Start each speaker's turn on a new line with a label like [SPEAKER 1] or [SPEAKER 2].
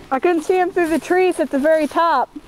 [SPEAKER 1] I couldn't see him through the trees at the very top.